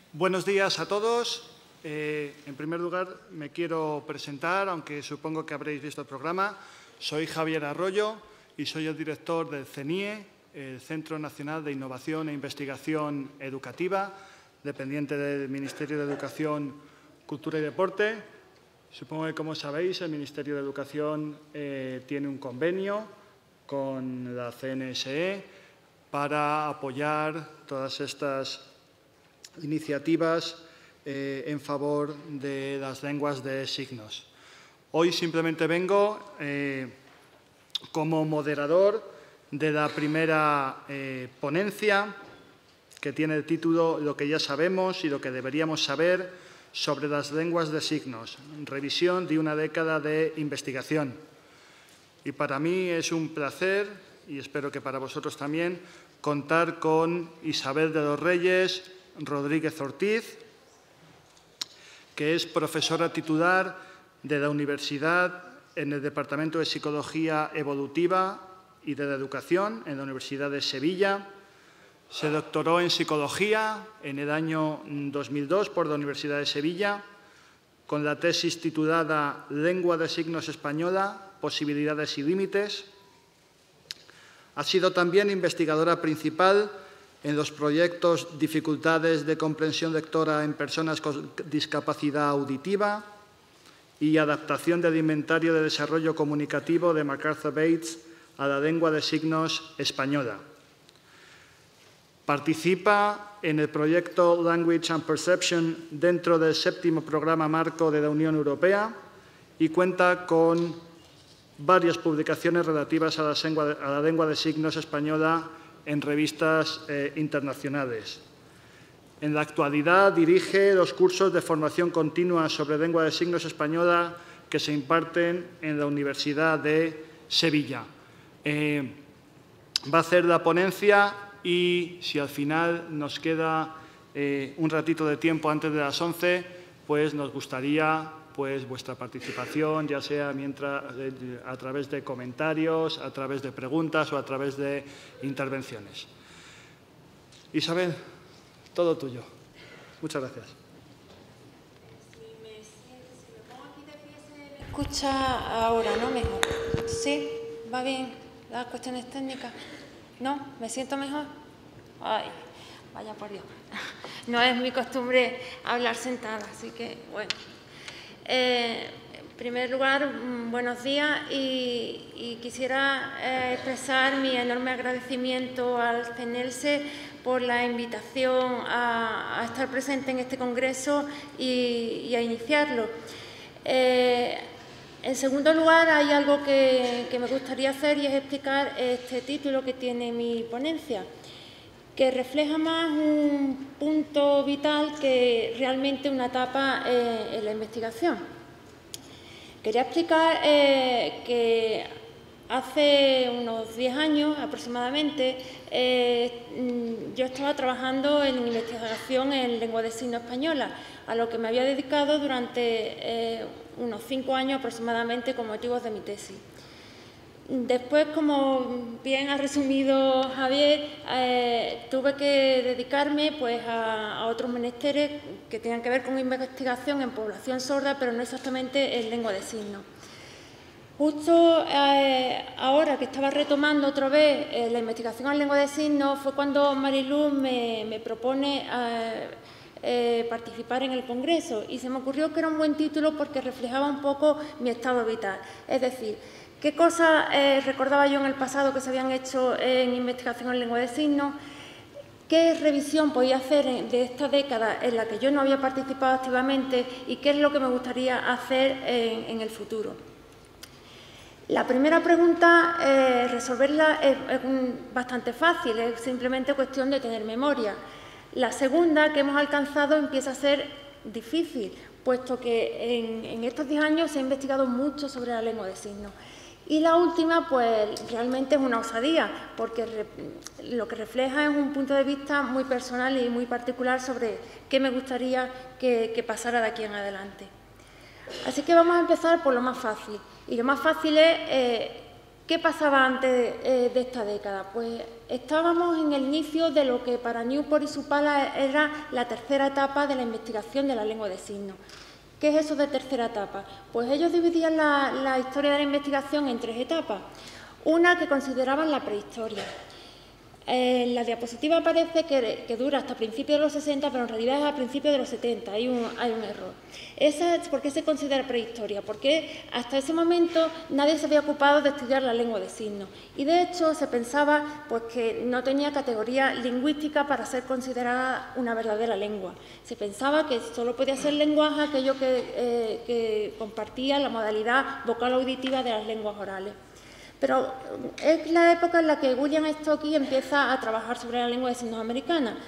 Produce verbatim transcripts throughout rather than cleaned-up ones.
Buenos días a todos. Eh, en primer lugar, me quiero presentar, aunque supongo que habréis visto el programa. Soy Javier Arroyo y soy el director del CENIE, el Centro Nacional de Innovación e Investigación Educativa, dependiente del Ministerio de Educación, Cultura y Deporte. Supongo que, como sabéis, el Ministerio de Educación eh, tiene un convenio con la C N S E para apoyar todas estas iniciativas eh, en favor de las lenguas de signos. Hoy simplemente vengo eh, como moderador de la primera eh, ponencia, que tiene el título «Lo que ya sabemos y lo que deberíamos saber sobre las lenguas de signos, revisión de una década de investigación». Y para mí es un placer, y espero que para vosotros también, contar con Isabel de los Reyes Rodríguez Ortiz, que es profesora titular de la Universidad en el Departamento de Psicología Evolutiva y de la Educación en la Universidad de Sevilla. Se doctoró en Psicología en el año dos mil dos por la Universidad de Sevilla, con la tesis titulada Lengua de signos española, posibilidades y límites. Ha sido también investigadora principal en los proyectos Dificultades de comprensión lectora en personas con discapacidad auditiva y Adaptación del inventario de desarrollo comunicativo de MacArthur Bates a la lengua de signos española. Participa en el proyecto Language and Perception dentro del séptimo programa marco de la Unión Europea y cuenta con varias publicaciones relativas a la lengua de, a la lengua de signos española en revistas eh, internacionales. En la actualidad dirige los cursos de formación continua sobre lengua de signos española que se imparten en la Universidad de Sevilla. Eh, va a hacer la ponencia y si al final nos queda eh, un ratito de tiempo antes de las once, pues nos gustaría pues, vuestra participación, ya sea mientras, eh, a través de comentarios, a través de preguntas o a través de intervenciones. Isabel, todo tuyo. Muchas gracias. Si me siento, si me pongo aquí de pie, se me escucha ahora, ¿no? Mejor. ¿Sí? ¿Va bien las cuestiones técnicas? ¿No? ¿Me siento mejor? Ay, vaya por Dios. No es mi costumbre hablar sentada, así que, bueno. Eh, en primer lugar, buenos días y, y quisiera eh, expresar mi enorme agradecimiento al CENELSE por la invitación a, a estar presente en este congreso y, y a iniciarlo. Eh, en segundo lugar, hay algo que, que me gustaría hacer y es explicar este título que tiene mi ponencia, que refleja más un punto vital que realmente una etapa eh, en la investigación. Quería explicar eh, que hace unos diez años aproximadamente eh, yo estaba trabajando en investigación en lengua de signos española, a lo que me había dedicado durante eh, unos cinco años aproximadamente con motivos de mi tesis. Después, como bien ha resumido Javier, eh, tuve que dedicarme pues, a, a otros menesteres que tenían que ver con investigación en población sorda, pero no exactamente en lengua de signos. Justo eh, ahora que estaba retomando otra vez eh, la investigación en lengua de signos fue cuando Mariluz me, me propone eh, eh, participar en el congreso y se me ocurrió que era un buen título porque reflejaba un poco mi estado vital. Es decir, ¿qué cosas eh, recordaba yo en el pasado que se habían hecho en investigación en lengua de signos? ¿Qué revisión podía hacer de esta década en la que yo no había participado activamente y qué es lo que me gustaría hacer en, en el futuro? La primera pregunta, eh, resolverla es, es un, bastante fácil, es simplemente cuestión de tener memoria. La segunda, que hemos alcanzado, empieza a ser difícil, puesto que en, en estos diez años se ha investigado mucho sobre la lengua de signos. Y la última, pues realmente es una osadía, porque re, lo que refleja es un punto de vista muy personal y muy particular sobre qué me gustaría que, que pasara de aquí en adelante. Así que vamos a empezar por lo más fácil. Y lo más fácil es eh, ¿Qué pasaba antes eh, de esta década? Pues estábamos en el inicio de lo que para Newport y Supala era la tercera etapa de la investigación de la lengua de signos. ¿Qué es eso de tercera etapa? Pues ellos dividían la, la historia de la investigación en tres etapas. Una que consideraban la prehistoria. En la diapositiva parece que, que dura hasta principios de los sesenta, pero en realidad es a principios de los setenta, hay un, hay un error. Esa, ¿por qué se considera prehistoria? Porque hasta ese momento nadie se había ocupado de estudiar la lengua de signos. Y de hecho se pensaba pues, que no tenía categoría lingüística para ser considerada una verdadera lengua. Se pensaba que solo podía ser lenguaje aquello que, eh, que compartía la modalidad vocal auditiva de las lenguas orales. Pero es la época en la que William Stocky empieza a trabajar sobre la lengua de signos americana.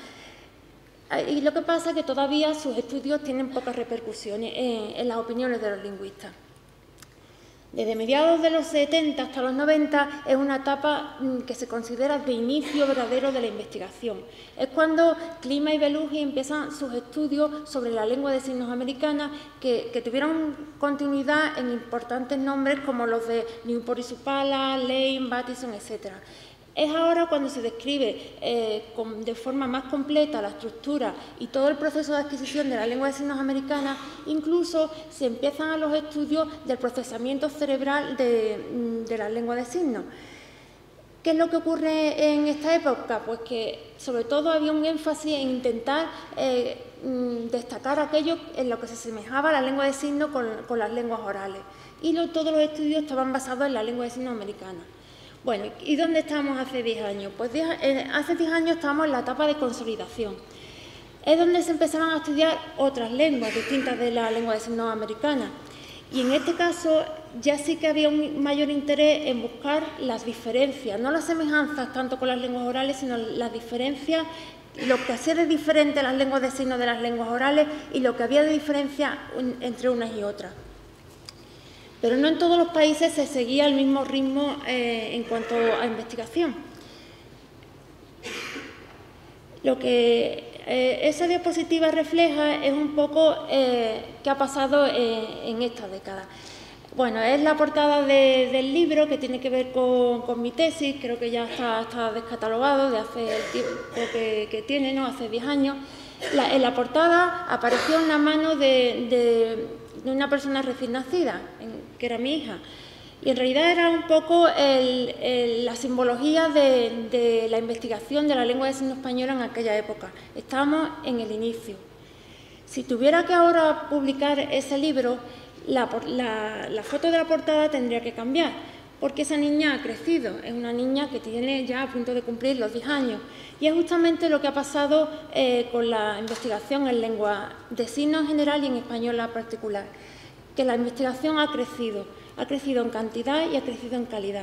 Y lo que pasa es que todavía sus estudios tienen pocas repercusiones en, en las opiniones de los lingüistas. Desde mediados de los setenta hasta los noventa es una etapa que se considera de inicio verdadero de la investigación. Es cuando Klima y Belushi empiezan sus estudios sobre la lengua de signos americana que, que tuvieron continuidad en importantes nombres como los de Newport y Supala, Lane, Bateson, etcétera. Es ahora cuando se describe eh, con, de forma más completa la estructura y todo el proceso de adquisición de la lengua de signos americana, incluso se empiezan a los estudios del procesamiento cerebral de, de la lengua de signos. ¿Qué es lo que ocurre en esta época? Pues que sobre todo había un énfasis en intentar eh, destacar aquello en lo que se asemejaba a la lengua de signos con, con las lenguas orales. Y lo, todos los estudios estaban basados en la lengua de signos americana. Bueno, ¿y dónde estábamos hace diez años? Pues diez, eh, hace diez años estábamos en la etapa de consolidación. Es donde se empezaban a estudiar otras lenguas distintas de la lengua de signos americana. Y en este caso ya sí que había un mayor interés en buscar las diferencias, no las semejanzas tanto con las lenguas orales, sino las diferencias, lo que hacía de diferente las lenguas de signos de las lenguas orales y lo que había de diferencia entre unas y otras. Pero no en todos los países se seguía el mismo ritmo eh, en cuanto a investigación. Lo que eh, esa diapositiva refleja es un poco eh, qué ha pasado en, en esta década. Bueno, es la portada de, del libro que tiene que ver con, con mi tesis, creo que ya está, está descatalogado de hace el tiempo que, que tiene, ¿no? Hace diez años. La, en la portada apareció una mano de, de, de una persona recién nacida, en, que era mi hija. Y en realidad era un poco el, el, la simbología de, de la investigación de la lengua de signos española en aquella época. Estábamos en el inicio. Si tuviera que ahora publicar ese libro, la, la, la foto de la portada tendría que cambiar, porque esa niña ha crecido, es una niña que tiene ya a punto de cumplir los diez años. Y es justamente lo que ha pasado eh, con la investigación en lengua de signos en general y en español en particular, que la investigación ha crecido, ha crecido en cantidad y ha crecido en calidad.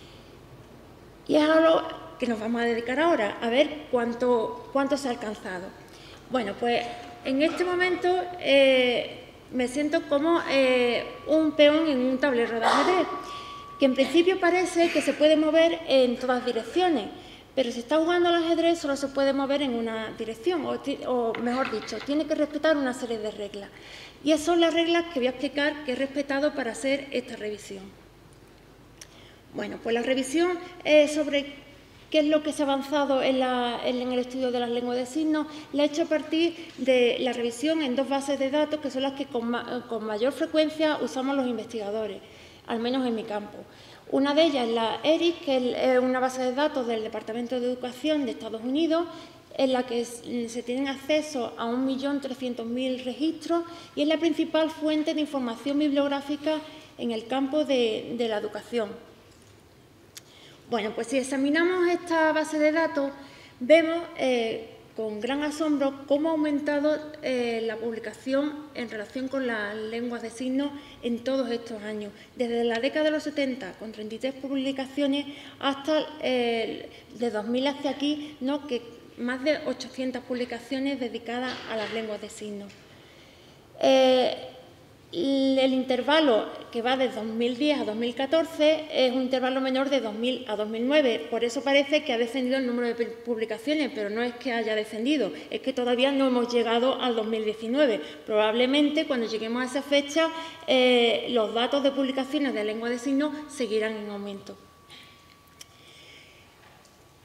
Y es algo que nos vamos a dedicar ahora, a ver cuánto, cuánto se ha alcanzado. Bueno, pues en este momento eh, me siento como eh, un peón en un tablero de ajedrez, que en principio parece que se puede mover en todas direcciones, pero si está jugando al ajedrez solo se puede mover en una dirección, o, o mejor dicho, tiene que respetar una serie de reglas. Y esas son las reglas que voy a explicar que he respetado para hacer esta revisión. Bueno, pues la revisión es sobre qué es lo que se ha avanzado en, la, en el estudio de las lenguas de signos, la he hecho a partir de la revisión en dos bases de datos que son las que con, ma, con mayor frecuencia usamos los investigadores, al menos en mi campo. Una de ellas es la E R I S, que es una base de datos del Departamento de Educación de Estados Unidos, en la que se tienen acceso a un millón trescientos mil registros y es la principal fuente de información bibliográfica en el campo de, de la educación. Bueno, pues si examinamos esta base de datos, vemos eh, con gran asombro cómo ha aumentado eh, la publicación en relación con las lenguas de signos en todos estos años. Desde la década de los setenta, con treinta y tres publicaciones, hasta eh, de dos mil hacia aquí, ¿no?, que más de ochocientas publicaciones dedicadas a las lenguas de signos. Eh, el intervalo que va de dos mil diez a dos mil catorce es un intervalo menor de dos mil a dos mil nueve, por eso parece que ha descendido el número de publicaciones, pero no es que haya descendido, es que todavía no hemos llegado al dos mil diecinueve. Probablemente cuando lleguemos a esa fecha eh, los datos de publicaciones de lengua de signos seguirán en aumento.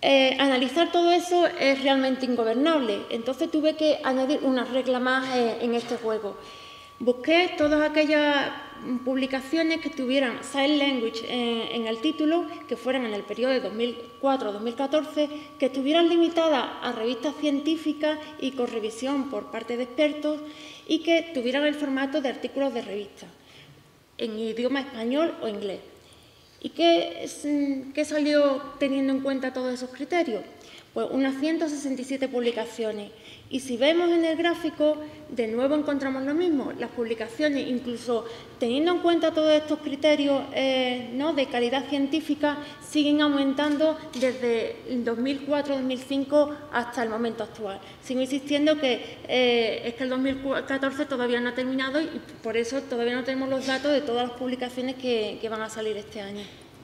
eh, analizar todo eso es realmente ingobernable. Entonces tuve que añadir una regla más eh, en este juego. Busqué todas aquellas publicaciones que tuvieran Sign Language en, en el título, que fueran en el periodo de dos mil cuatro a dos mil catorce, que estuvieran limitadas a revistas científicas y con revisión por parte de expertos y que tuvieran el formato de artículos de revista, en idioma español o inglés. ¿Y qué, qué salió teniendo en cuenta todos esos criterios? Pues unas ciento sesenta y siete publicaciones. Y si vemos en el gráfico, de nuevo encontramos lo mismo. Las publicaciones, incluso teniendo en cuenta todos estos criterios eh, ¿no? de calidad científica, siguen aumentando desde el dos mil cuatro a dos mil cinco hasta el momento actual. Sigo insistiendo que eh, es que el dos mil catorce todavía no ha terminado y por eso todavía no tenemos los datos de todas las publicaciones que, que van a salir este año.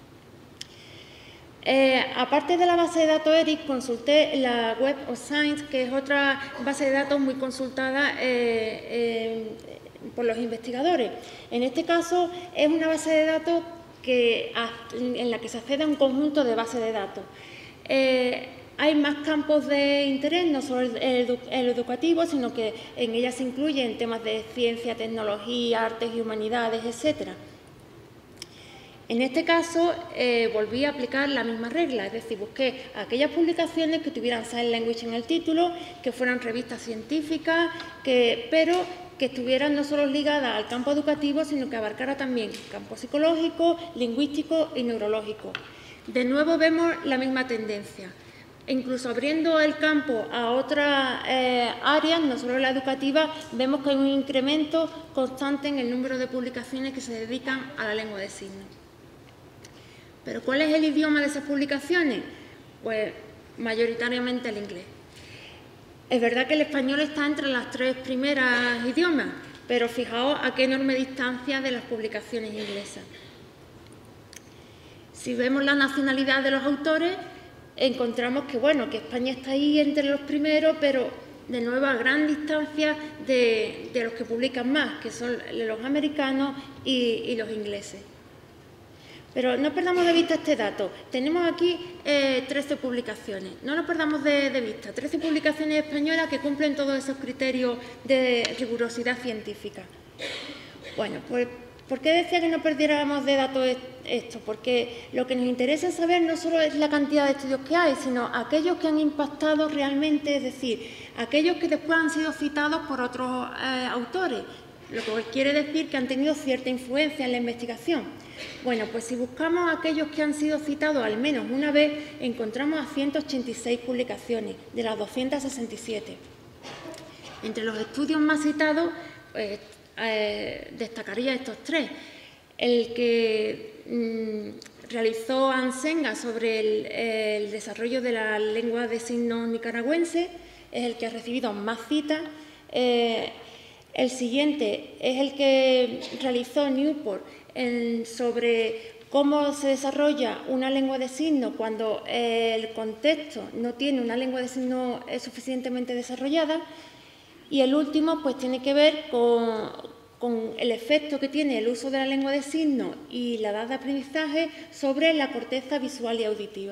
Eh, aparte de la base de datos ERIC, consulté la Web of Science, que es otra base de datos muy consultada eh, eh, por los investigadores. En este caso, es una base de datos que, en la que se accede a un conjunto de bases de datos. Eh, hay más campos de interés, no solo el, edu el educativo, sino que en ella se incluyen temas de ciencia, tecnología, artes y humanidades, etcétera. En este caso, eh, volví a aplicar la misma regla, es decir, busqué aquellas publicaciones que tuvieran Sign Language en el título, que fueran revistas científicas, que, pero que estuvieran no solo ligadas al campo educativo, sino que abarcara también campo psicológico, lingüístico y neurológico. De nuevo vemos la misma tendencia. Incluso abriendo el campo a otras eh, áreas, no solo la educativa, vemos que hay un incremento constante en el número de publicaciones que se dedican a la lengua de signos. ¿Pero cuál es el idioma de esas publicaciones? Pues mayoritariamente el inglés. Es verdad que el español está entre las tres primeras idiomas, pero fijaos a qué enorme distancia de las publicaciones inglesas. Si vemos la nacionalidad de los autores, encontramos que, bueno, que España está ahí entre los primeros, pero de nuevo a gran distancia de, de los que publican más, que son los americanos y, y los ingleses. Pero no perdamos de vista este dato. Tenemos aquí eh, trece publicaciones. No nos perdamos de, de vista. trece publicaciones españolas que cumplen todos esos criterios de rigurosidad científica. Bueno, pues, ¿por qué decía que no perdiéramos de datos esto? Porque lo que nos interesa saber no solo es la cantidad de estudios que hay, sino aquellos que han impactado realmente, es decir, aquellos que después han sido citados por otros eh, autores, lo que quiere decir que han tenido cierta influencia en la investigación. Bueno, pues si buscamos aquellos que han sido citados al menos una vez, encontramos a ciento ochenta y seis publicaciones, de las doscientas sesenta y siete. Entre los estudios más citados, pues, eh, destacaría estos tres. El que mmm, realizó Ansenga sobre el, el desarrollo de la lengua de signos nicaragüense, es el que ha recibido más citas. Eh, el siguiente es el que realizó Newport en, sobre cómo se desarrolla una lengua de signos cuando el contexto no tiene una lengua de signos suficientemente desarrollada. Y el último pues tiene que ver con, con el efecto que tiene el uso de la lengua de signos y la edad de aprendizaje sobre la corteza visual y auditiva.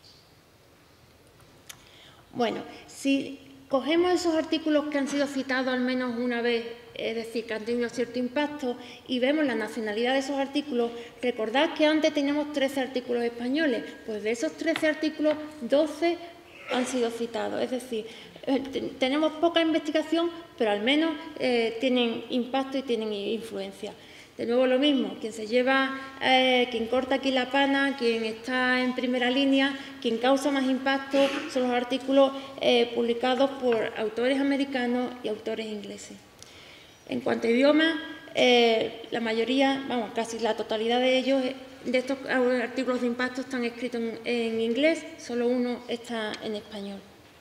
Bueno, si cogemos esos artículos que han sido citados al menos una vez, es decir, que han tenido cierto impacto, y vemos la nacionalidad de esos artículos, recordad que antes teníamos trece artículos españoles, pues de esos trece artículos, doce han sido citados, es decir, eh, tenemos poca investigación, pero al menos eh, tienen impacto y tienen influencia. De nuevo lo mismo, quien se lleva, eh, quien corta aquí la pana, quien está en primera línea, quien causa más impacto son los artículos eh, publicados por autores americanos y autores ingleses. En cuanto a idiomas, eh, la mayoría, vamos, casi la totalidad de ellos, de estos artículos de impacto están escritos en, en inglés, solo uno está en español.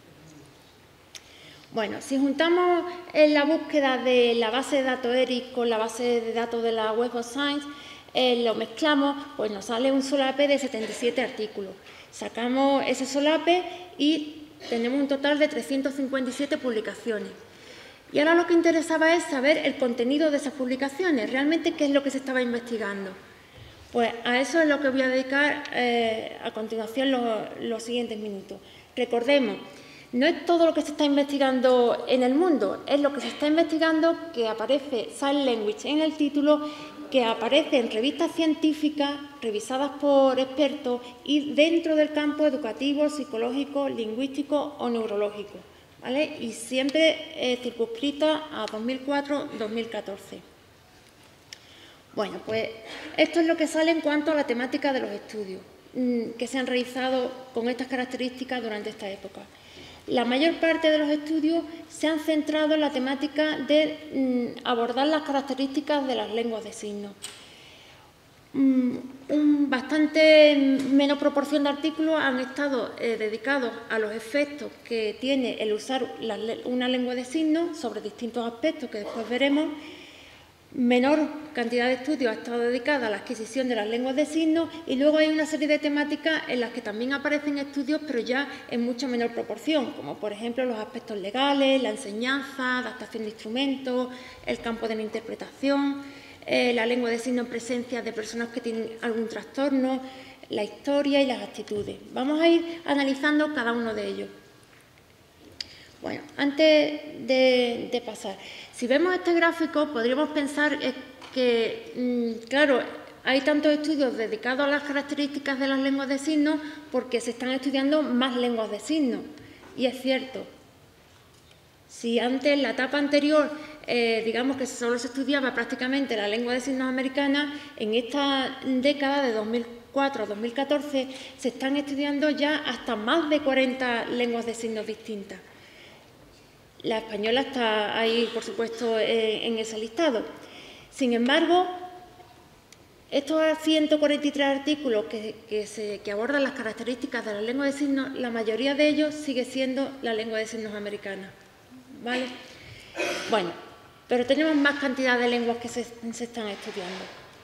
Bueno, si juntamos en la búsqueda de la base de datos ERIC con la base de datos de la Web of Science, eh, lo mezclamos, pues nos sale un solape de setenta y siete artículos. Sacamos ese solape y tenemos un total de trescientas cincuenta y siete publicaciones. Y ahora lo que interesaba es saber el contenido de esas publicaciones, realmente qué es lo que se estaba investigando. Pues a eso es lo que voy a dedicar eh, a continuación los, los siguientes minutos. Recordemos, no es todo lo que se está investigando en el mundo, es lo que se está investigando que aparece Sign Language en el título, que aparece en revistas científicas revisadas por expertos y dentro del campo educativo, psicológico, lingüístico o neurológico, ¿vale? Y siempre eh, circunscrita a dos mil cuatro a dos mil catorce. Bueno, pues esto es lo que sale en cuanto a la temática de los estudios mmm, que se han realizado con estas características durante esta época. La mayor parte de los estudios se han centrado en la temática de mmm, abordar las características de las lenguas de signos. Mm, un bastante menos proporción de artículos han estado eh, dedicados a los efectos que tiene el usar la, una lengua de signos sobre distintos aspectos que después veremos. Menor cantidad de estudios ha estado dedicada a la adquisición de las lenguas de signos y luego hay una serie de temáticas en las que también aparecen estudios, pero ya en mucha menor proporción, como por ejemplo los aspectos legales, la enseñanza, adaptación de instrumentos, el campo de la interpretación, eh, la lengua de signos en presencia de personas que tienen algún trastorno, la historia y las actitudes. Vamos a ir analizando cada uno de ellos. Bueno, antes de, de pasar, si vemos este gráfico podríamos pensar que, mmm, claro, hay tantos estudios dedicados a las características de las lenguas de signos porque se están estudiando más lenguas de signos. Y es cierto. Si antes, en la etapa anterior, eh, digamos que solo se estudiaba prácticamente la lengua de signos americana, en esta década de dos mil cuatro a dos mil catorce se están estudiando ya hasta más de cuarenta lenguas de signos distintas. La española está ahí, por supuesto, eh, en ese listado. Sin embargo, estos ciento cuarenta y tres artículos que, que, se, que abordan las características de la lengua de signos, la mayoría de ellos sigue siendo la lengua de signos americana, ¿vale? Bueno, pero tenemos más cantidad de lenguas que se, se están estudiando.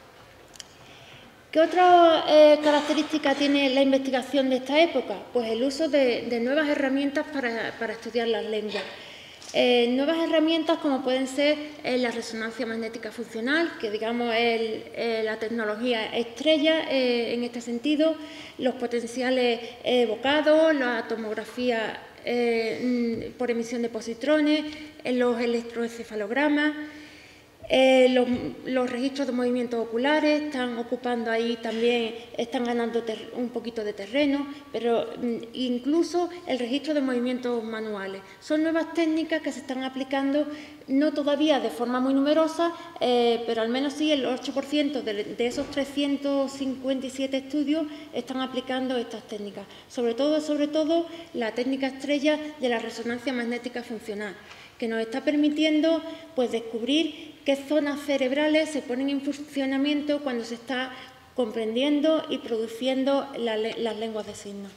¿Qué otra eh, característica tiene la investigación de esta época? Pues el uso de, de nuevas herramientas para, para estudiar las lenguas. Eh, nuevas herramientas como pueden ser eh, la resonancia magnética funcional, que digamos es eh, la tecnología estrella eh, en este sentido, los potenciales eh, evocados, la tomografía eh, por emisión de positrones, eh, los electroencefalogramas, eh, los, los registros de movimientos oculares están ocupando ahí también, están ganando ter, un poquito de terreno, pero mm, incluso el registro de movimientos manuales. Son nuevas técnicas que se están aplicando, no todavía de forma muy numerosa, eh, pero al menos sí el ocho por ciento de, de esos trescientos cincuenta y siete estudios están aplicando estas técnicas. Sobre todo, sobre todo, la técnica estrella de la resonancia magnética funcional, que nos está permitiendo pues, descubrir qué zonas cerebrales se ponen en funcionamiento cuando se está comprendiendo y produciendo la, las lenguas de signos.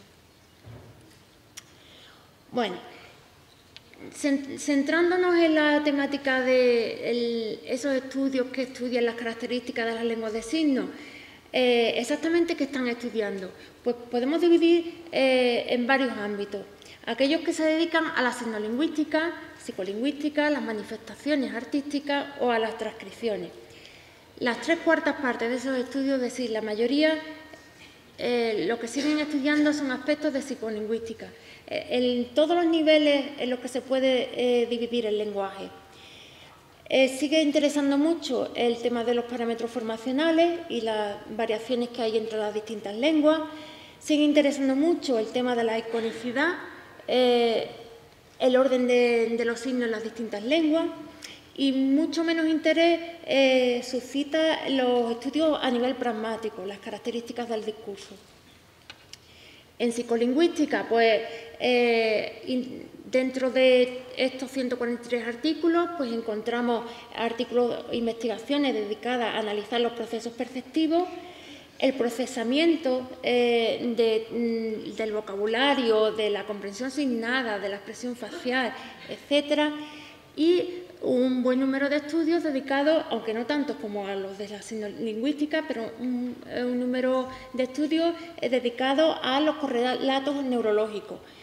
Bueno, centrándonos en la temática de el, esos estudios que estudian las características de las lenguas de signos, eh, exactamente qué están estudiando. Pues podemos dividir eh, en varios ámbitos. Aquellos que se dedican a la signolingüística, psicolingüística, las manifestaciones artísticas o a las transcripciones. Las tres cuartas partes de esos estudios, es decir, la mayoría, eh, lo que siguen estudiando son aspectos de psicolingüística. Eh, en todos los niveles en los que se puede eh, dividir el lenguaje. Eh, sigue interesando mucho el tema de los parámetros formacionales y las variaciones que hay entre las distintas lenguas. Sigue interesando mucho el tema de la iconicidad, eh, el orden de, de los signos en las distintas lenguas y mucho menos interés eh, suscita los estudios a nivel pragmático, las características del discurso. En psicolingüística, pues eh, dentro de estos ciento cuarenta y tres artículos, pues encontramos artículos e investigaciones dedicadas a analizar los procesos perceptivos, el procesamiento eh, de, del vocabulario, de la comprensión signada, de la expresión facial, etcétera, y un buen número de estudios dedicados, aunque no tantos como a los de la signolingüística, pero un, un número de estudios dedicados a los correlatos neurológicos,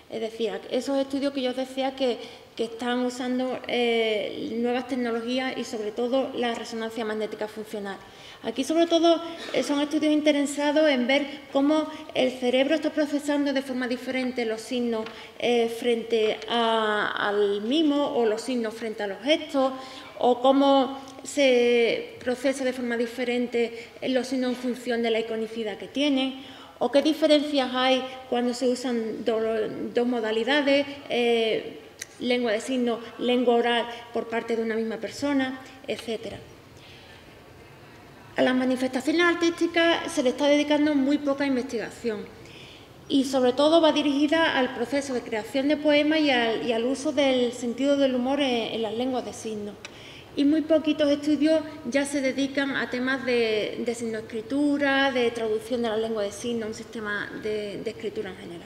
Es decir, esos estudios que yo os decía que, que están usando eh, nuevas tecnologías y sobre todo la resonancia magnética funcional. Aquí sobre todo eh, son estudios interesados en ver cómo el cerebro está procesando de forma diferente los signos eh, frente a, al mimo o los signos frente a los gestos, o cómo se procesa de forma diferente los signos en función de la iconicidad que tienen, o qué diferencias hay cuando se usan do, dos modalidades, eh, lengua de signos, lengua oral por parte de una misma persona, etcétera. A las manifestaciones artísticas se le está dedicando muy poca investigación y sobre todo va dirigida al proceso de creación de poemas y al, y al uso del sentido del humor en, en las lenguas de signos. Y muy poquitos estudios ya se dedican a temas de, de signoescritura, de traducción de la lengua de signos, un sistema de, de escritura en general.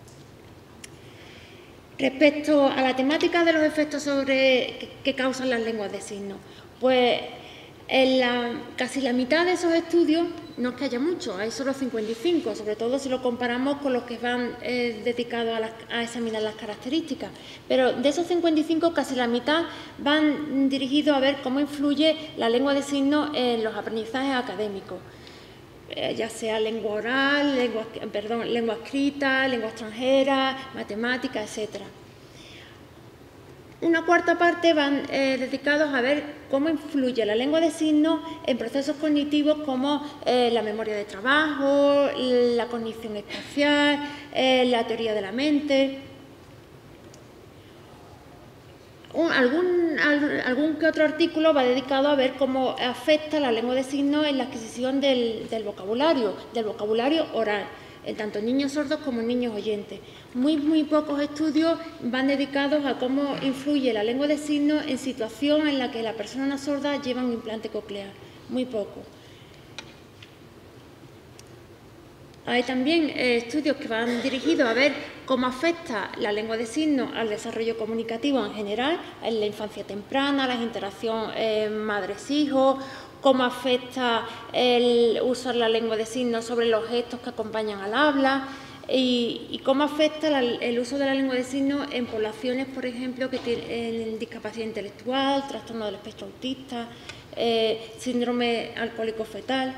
Respecto a la temática de los efectos sobre que, que causan las lenguas de signos, pues en la, casi la mitad de esos estudios, no es que haya mucho, hay solo cincuenta y cinco, sobre todo si lo comparamos con los que van eh, dedicados a, las, a examinar las características. Pero de esos cincuenta y cinco, casi la mitad van dirigidos a ver cómo influye la lengua de signos en los aprendizajes académicos, eh, ya sea lengua oral, lengua, perdón, lengua escrita, lengua extranjera, matemáticas, etcétera. Una cuarta parte van eh, dedicados a ver cómo influye la lengua de signos en procesos cognitivos como eh, la memoria de trabajo, la cognición espacial, eh, la teoría de la mente. Un, algún, al, algún que otro artículo va dedicado a ver cómo afecta la lengua de signos en la adquisición del, del vocabulario, del vocabulario oral, en tanto niños sordos como niños oyentes. Muy, muy pocos estudios van dedicados a cómo influye la lengua de signos en situación en la que la persona sorda lleva un implante coclear. Muy poco. Hay también eh, estudios que van dirigidos a ver cómo afecta la lengua de signos al desarrollo comunicativo en general, en la infancia temprana, la interacción eh, madres-hijos, cómo afecta el usar la lengua de signos sobre los gestos que acompañan al habla y, y cómo afecta la, el uso de la lengua de signos en poblaciones, por ejemplo, que tienen discapacidad intelectual, trastorno del espectro autista, eh, síndrome alcohólico fetal.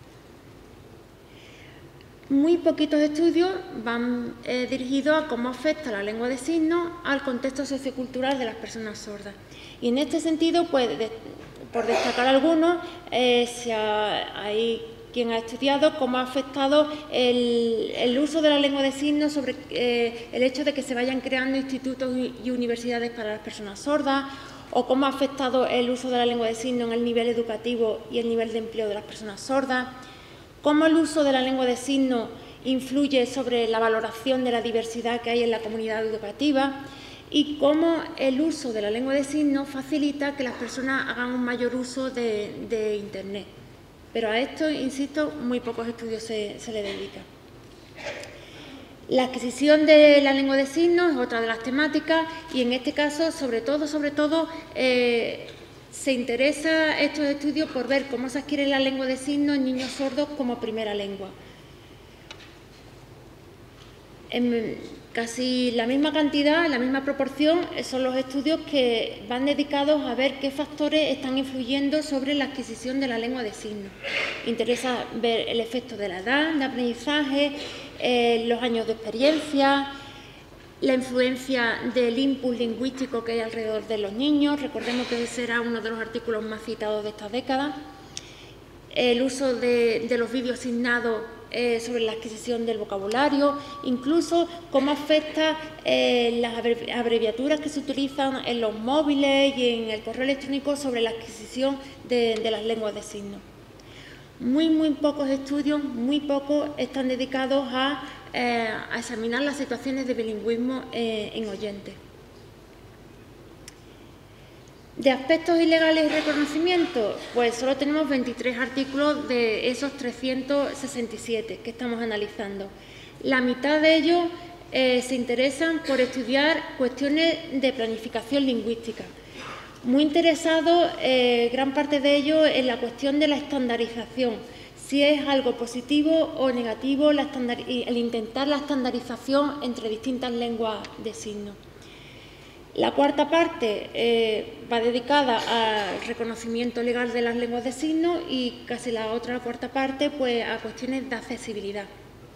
Muy poquitos estudios van eh, dirigidos a cómo afecta la lengua de signos al contexto sociocultural de las personas sordas. Y en este sentido, pues, de, por destacar algunos, eh, si ha, hay quien ha estudiado cómo ha afectado el, el uso de la lengua de signos sobre eh, el hecho de que se vayan creando institutos y universidades para las personas sordas, o cómo ha afectado el uso de la lengua de signos en el nivel educativo y el nivel de empleo de las personas sordas, cómo el uso de la lengua de signos influye sobre la valoración de la diversidad que hay en la comunidad educativa y cómo el uso de la lengua de signos facilita que las personas hagan un mayor uso de, de Internet. Pero a esto, insisto, muy pocos estudios se, se le dedican. La adquisición de la lengua de signos es otra de las temáticas y en este caso, sobre todo, sobre todo, eh, se interesa estos estudios por ver cómo se adquiere la lengua de signos en niños sordos como primera lengua. En casi la misma cantidad, la misma proporción, son los estudios que van dedicados a ver qué factores están influyendo sobre la adquisición de la lengua de signos. Interesa ver el efecto de la edad de aprendizaje, eh, los años de experiencia, la influencia del input lingüístico que hay alrededor de los niños. Recordemos que ese era uno de los artículos más citados de esta década. El uso de, de los vídeos asignados eh, sobre la adquisición del vocabulario, incluso cómo afecta eh, las abreviaturas que se utilizan en los móviles y en el correo electrónico sobre la adquisición de, de las lenguas de signos. Muy, muy pocos estudios, muy pocos están dedicados a, eh, a examinar las situaciones de bilingüismo eh, en oyentes. De aspectos ilegales y reconocimiento, pues solo tenemos veintitrés artículos de esos trescientos sesenta y siete que estamos analizando. La mitad de ellos eh, se interesan por estudiar cuestiones de planificación lingüística. Muy interesados, eh, gran parte de ellos, en la cuestión de la estandarización. si es algo positivo o negativo la el intentar la estandarización entre distintas lenguas de signos. La cuarta parte eh, va dedicada al reconocimiento legal de las lenguas de signos y casi la otra cuarta parte pues, a cuestiones de accesibilidad.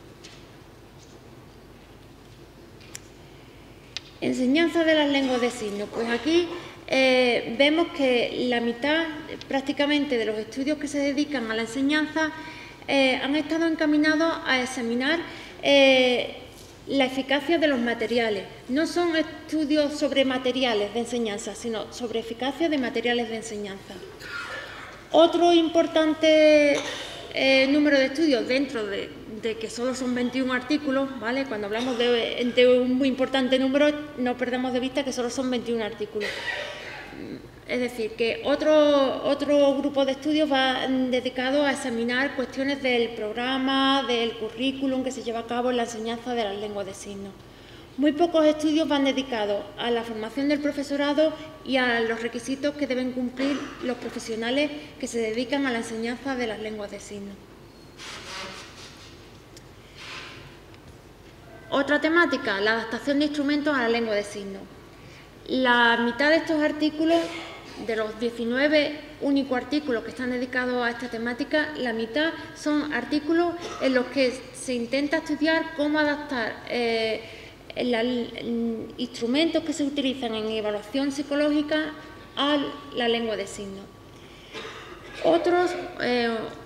Enseñanza de las lenguas de signos. Pues aquí eh, vemos que la mitad prácticamente de los estudios que se dedican a la enseñanza eh, han estado encaminados a examinar eh, la eficacia de los materiales. No son estudios sobre materiales de enseñanza, sino sobre eficacia de materiales de enseñanza. Otro importante eh, número de estudios dentro de, de que solo son veintiún artículos, ¿vale? Cuando hablamos de, de un muy importante número, no perdamos de vista que solo son veintiún artículos. Es decir, que otro, otro grupo de estudios va dedicado a examinar cuestiones del programa, del currículum que se lleva a cabo en la enseñanza de las lenguas de signos. Muy pocos estudios van dedicados a la formación del profesorado y a los requisitos que deben cumplir los profesionales que se dedican a la enseñanza de las lenguas de signos. Otra temática, la adaptación de instrumentos a la lengua de signos. La mitad de estos artículos, de los diecinueve únicos artículos que están dedicados a esta temática, la mitad son artículos en los que se intenta estudiar cómo adaptar eh, la, instrumentos que se utilizan en evaluación psicológica a la lengua de signos. Otros, eh,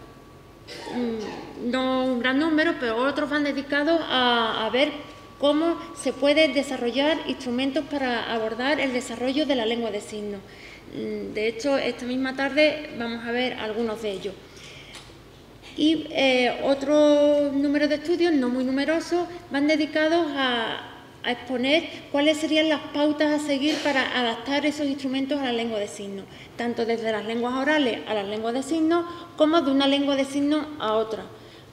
no un gran número, pero otros van dedicados a, a ver cómo se pueden desarrollar instrumentos para abordar el desarrollo de la lengua de signos. De hecho, esta misma tarde vamos a ver algunos de ellos. Y eh, otro número de estudios, no muy numerosos, van dedicados a, a exponer cuáles serían las pautas a seguir para adaptar esos instrumentos a la lengua de signos, tanto desde las lenguas orales a las lenguas de signos, como de una lengua de signos a otra.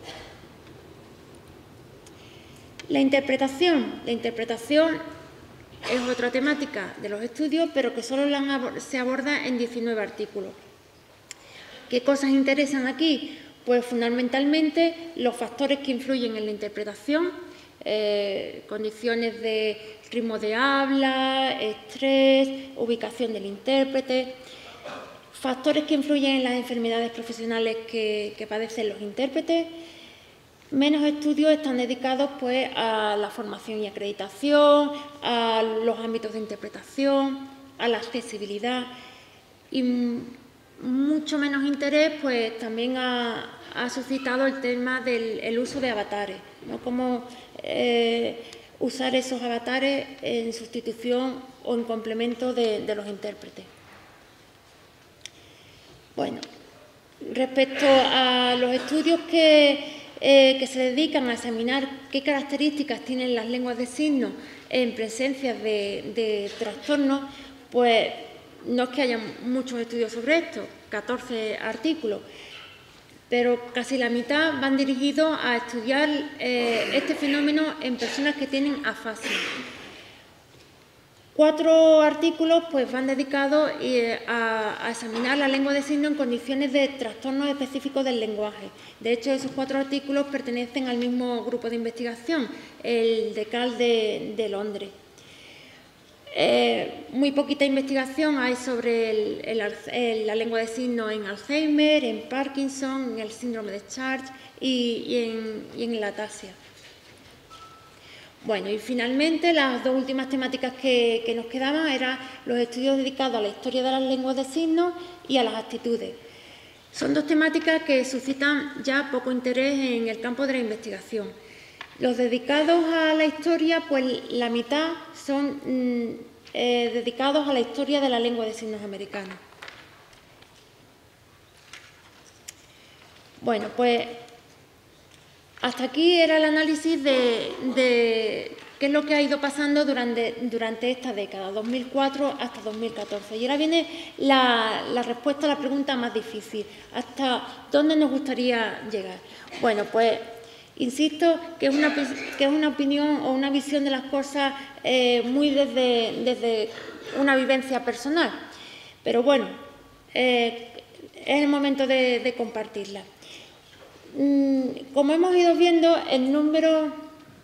La interpretación. La interpretación es otra temática de los estudios, pero que solo se aborda en diecinueve artículos. ¿Qué cosas interesan aquí? Pues fundamentalmente los factores que influyen en la interpretación, eh, condiciones de ritmo de habla, estrés, ubicación del intérprete, factores que influyen en las enfermedades profesionales que, que padecen los intérpretes. Menos estudios están dedicados pues, a la formación y acreditación, a los ámbitos de interpretación, a la accesibilidad y mucho menos interés pues, también ha, ha suscitado el tema del el uso de avatares, ¿no? Cómo eh, usar esos avatares en sustitución o en complemento de, de los intérpretes. Bueno, respecto a los estudios que... Eh, que se dedican a examinar qué características tienen las lenguas de signos en presencia de, de trastornos, pues no es que haya muchos estudios sobre esto, catorce artículos, pero casi la mitad van dirigidos a estudiar eh, este fenómeno en personas que tienen afasia. Cuatro artículos pues, van dedicados eh, a, a examinar la lengua de signos en condiciones de trastornos específicos del lenguaje. De hecho, esos cuatro artículos pertenecen al mismo grupo de investigación, el de Cal de, de Londres. Eh, muy poquita investigación hay sobre el, el, el, la lengua de signos en Alzheimer, en Parkinson, en el síndrome de Charge y, y, en, y en la ataxia. Bueno, y finalmente las dos últimas temáticas que, que nos quedaban eran los estudios dedicados a la historia de las lenguas de signos y a las actitudes. Son dos temáticas que suscitan ya poco interés en el campo de la investigación. Los dedicados a la historia, pues la mitad son mm, eh, dedicados a la historia de la lengua de signos americana. Bueno, pues hasta aquí era el análisis de, de qué es lo que ha ido pasando durante, durante esta década, dos mil cuatro hasta dos mil catorce. Y ahora viene la, la respuesta a la pregunta más difícil. ¿Hasta dónde nos gustaría llegar? Bueno, pues insisto que es una, que es una opinión o una visión de las cosas eh, muy desde, desde una vivencia personal. Pero bueno, eh, es el momento de, de compartirla. como hemos ido viendo, el número...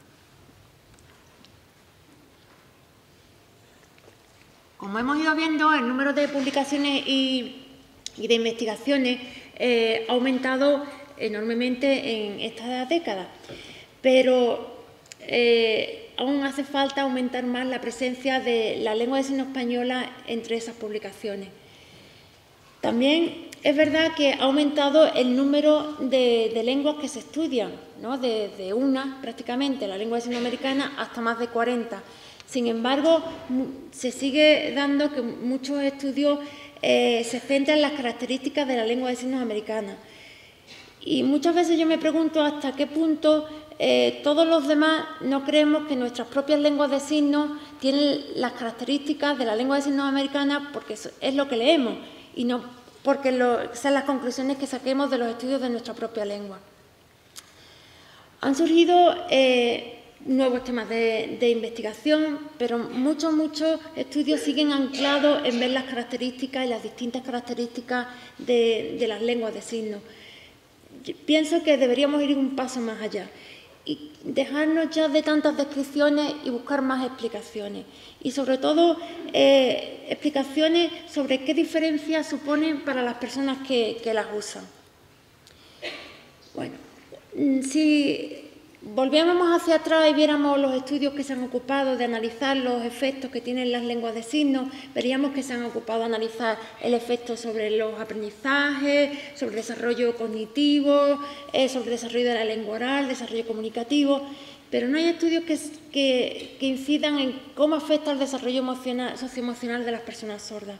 Como hemos ido viendo, el número de publicaciones y, y de investigaciones eh, ha aumentado enormemente en esta década, pero eh, aún hace falta aumentar más la presencia de la lengua de signos española entre esas publicaciones. También es verdad que ha aumentado el número de, de lenguas que se estudian, ¿no? de, de una prácticamente, la lengua de signos americana, hasta más de cuarenta. Sin embargo, se sigue dando que muchos estudios eh, se centran en las características de la lengua de signos americana. Y muchas veces yo me pregunto hasta qué punto eh, todos los demás no creemos que nuestras propias lenguas de signos tienen las características de la lengua de signos americana porque es lo que leemos y no porque lo, sean las conclusiones que saquemos de los estudios de nuestra propia lengua. Han surgido eh, nuevos temas de, de investigación, pero muchos, muchos estudios siguen anclados en ver las características y las distintas características de, de las lenguas de signos. Yo pienso que deberíamos ir un paso más allá y dejarnos ya de tantas descripciones y buscar más explicaciones. Y sobre todo, eh, explicaciones sobre qué diferencias suponen para las personas que, que las usan. Bueno, si volviéramos hacia atrás y viéramos los estudios que se han ocupado de analizar los efectos que tienen las lenguas de signos, veríamos que se han ocupado de analizar el efecto sobre los aprendizajes, sobre el desarrollo cognitivo, eh, sobre el desarrollo de la lengua oral, desarrollo comunicativo, pero no hay estudios que, que, que incidan en cómo afecta el desarrollo emocional, socioemocional de las personas sordas.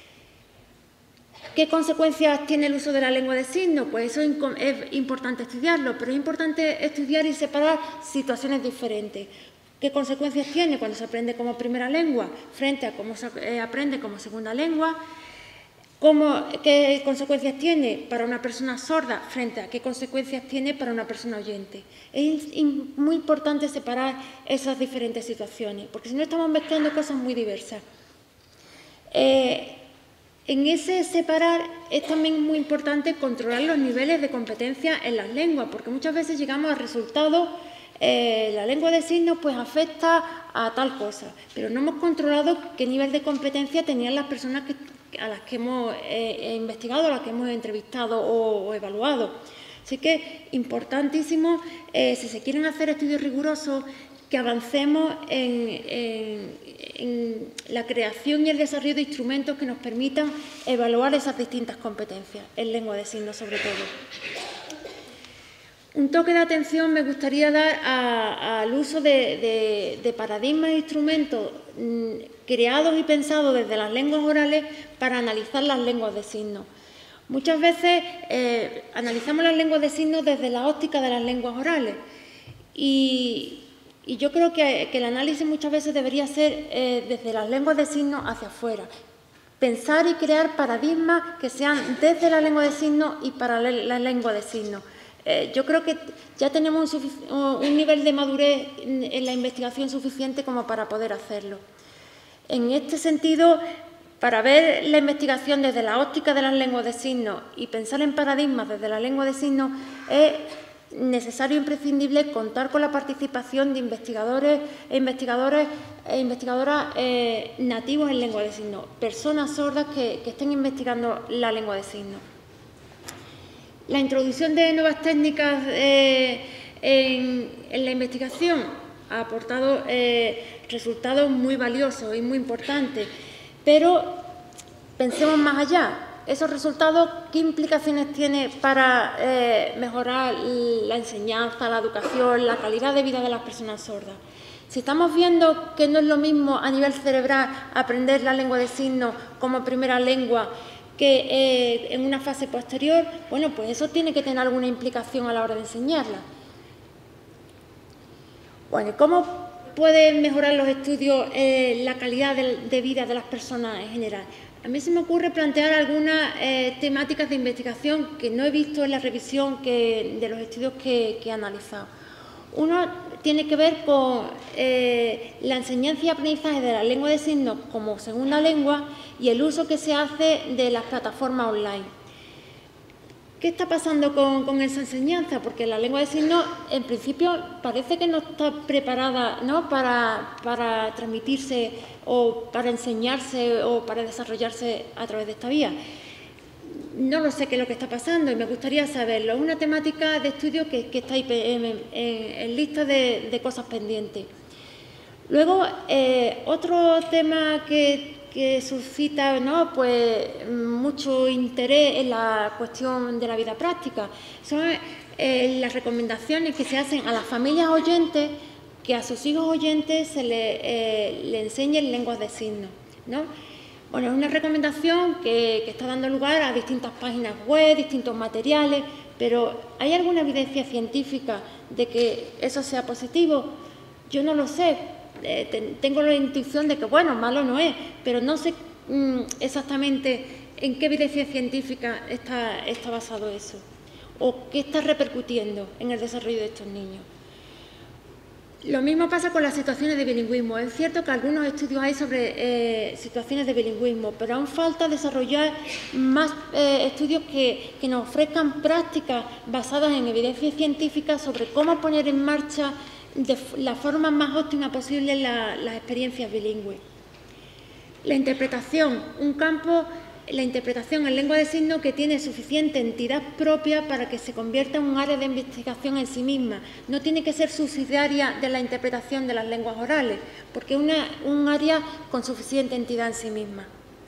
¿Qué consecuencias tiene el uso de la lengua de signos? Pues eso es importante estudiarlo, pero es importante estudiar y separar situaciones diferentes. ¿Qué consecuencias tiene cuando se aprende como primera lengua frente a cómo se aprende como segunda lengua? ¿Cómo, ¿Qué consecuencias tiene para una persona sorda frente a qué consecuencias tiene para una persona oyente? Es muy importante separar esas diferentes situaciones, porque si no estamos mezclando cosas muy diversas. Eh, En ese separar es también muy importante controlar los niveles de competencia en las lenguas, porque muchas veces llegamos a resultados, eh, la lengua de signos pues afecta a tal cosa, pero no hemos controlado qué nivel de competencia tenían las personas que, a las que hemos eh, investigado, a las que hemos entrevistado o, o evaluado. Así que importantísimo, eh, si se quieren hacer estudios rigurosos, que avancemos en, en, en la creación y el desarrollo de instrumentos que nos permitan evaluar esas distintas competencias, en lengua de signos sobre todo. Un toque de atención me gustaría dar a, al uso de, de, de paradigmas e instrumentos mmm, creados y pensados desde las lenguas orales para analizar las lenguas de signos. Muchas veces eh, analizamos las lenguas de signos desde la óptica de las lenguas orales y Y yo creo que, que el análisis muchas veces debería ser eh, desde las lenguas de signos hacia afuera. Pensar y crear paradigmas que sean desde la lengua de signos y para la, la lengua de signos. Eh, yo creo que ya tenemos un, un nivel de madurez en, en la investigación suficiente como para poder hacerlo. En este sentido, para ver la investigación desde la óptica de las lenguas de signos y pensar en paradigmas desde la lengua de signos es necesario e imprescindible contar con la participación de investigadores e investigadores e investigadoras eh, nativos en lengua de signos, personas sordas que, que estén investigando la lengua de signos. La introducción de nuevas técnicas eh, en, en la investigación ha aportado eh, resultados muy valiosos y muy importantes, pero pensemos más allá. Esos resultados, ¿qué implicaciones tiene para eh, mejorar la enseñanza, la educación, la calidad de vida de las personas sordas? Si estamos viendo que no es lo mismo a nivel cerebral aprender la lengua de signos como primera lengua que eh, en una fase posterior, bueno, pues eso tiene que tener alguna implicación a la hora de enseñarla. Bueno, ¿cómo pueden mejorar los estudios eh, la calidad de, de vida de las personas en general? A mí se me ocurre plantear algunas eh, temáticas de investigación que no he visto en la revisión que, de los estudios que, que he analizado. Uno tiene que ver con eh, la enseñanza y aprendizaje de la lengua de signos como segunda lengua y el uso que se hace de las plataformas online. ¿qué está pasando con, con esa enseñanza? Porque la lengua de signos, en principio, parece que no está preparada, ¿no?, para, para transmitirse o para enseñarse o para desarrollarse a través de esta vía. No lo sé qué es lo que está pasando y me gustaría saberlo. Es una temática de estudio que, que está ahí en, en, en lista de, de cosas pendientes. Luego, eh, otro tema que, que suscita, ¿no?, pues, mucho interés en la cuestión de la vida práctica son eh, las recomendaciones que se hacen a las familias oyentes que a sus hijos oyentes se le, eh, le enseñen lenguas de signos, ¿no? Bueno, es una recomendación que, que está dando lugar a distintas páginas web, distintos materiales, pero ¿hay alguna evidencia científica de que eso sea positivo? Yo no lo sé. Eh, ten, tengo la intuición de que, bueno, malo no es, pero no sé mmm, exactamente en qué evidencia científica está, está basado eso o qué está repercutiendo en el desarrollo de estos niños. Lo mismo pasa con las situaciones de bilingüismo. Es cierto que algunos estudios hay sobre eh, situaciones de bilingüismo, pero aún falta desarrollar más eh, estudios que, que nos ofrezcan prácticas basadas en evidencia científica sobre cómo poner en marcha de la forma más óptima posible la, las experiencias bilingües. La interpretación, un campo, la interpretación en lengua de signos que tiene suficiente entidad propia para que se convierta en un área de investigación en sí misma. No tiene que ser subsidiaria de la interpretación de las lenguas orales, porque es una, un área con suficiente entidad en sí misma.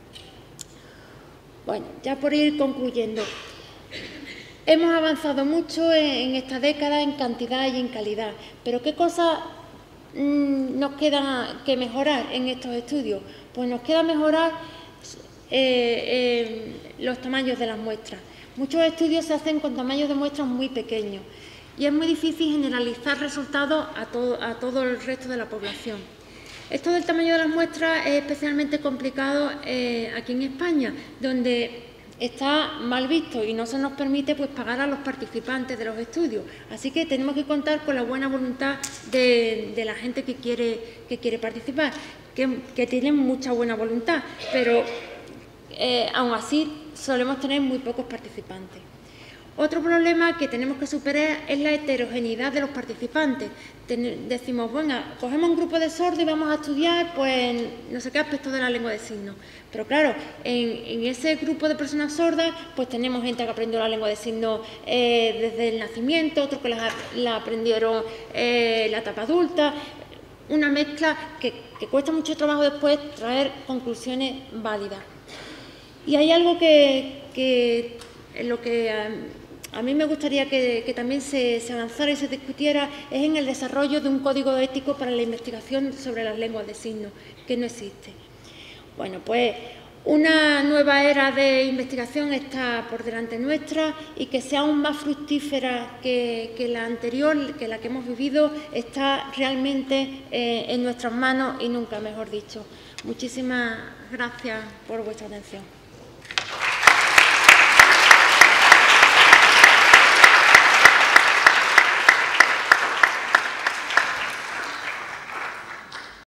Bueno, ya por ir concluyendo. Hemos avanzado mucho en esta década en cantidad y en calidad, pero ¿qué cosas mmm, nos queda que mejorar en estos estudios? Pues nos queda mejorar eh, eh, los tamaños de las muestras. Muchos estudios se hacen con tamaños de muestras muy pequeños y es muy difícil generalizar resultados a todo, a todo el resto de la población. Esto del tamaño de las muestras es especialmente complicado eh, aquí en España, donde está mal visto y no se nos permite pues, pagar a los participantes de los estudios. Así que tenemos que contar con la buena voluntad de, de la gente que quiere, que quiere participar, que, que tienen mucha buena voluntad, pero eh, aún así solemos tener muy pocos participantes. Otro problema que tenemos que superar es la heterogeneidad de los participantes. Ten, decimos, bueno, cogemos un grupo de sordos y vamos a estudiar pues no sé qué aspectos de la lengua de signos. Pero claro, en, en ese grupo de personas sordas pues tenemos gente que aprendió la lengua de signos eh, desde el nacimiento, otros que la, la aprendieron en eh, la etapa adulta, una mezcla que, que cuesta mucho trabajo después traer conclusiones válidas. Y hay algo que, que en lo que a, a mí me gustaría que, que también se, se avanzara y se discutiera es en el desarrollo de un código ético para la investigación sobre las lenguas de signos, que no existe. Bueno, pues una nueva era de investigación está por delante nuestra y que sea aún más fructífera que, que la anterior, que la que hemos vivido, está realmente eh, en nuestras manos y nunca mejor dicho. Muchísimas gracias por vuestra atención.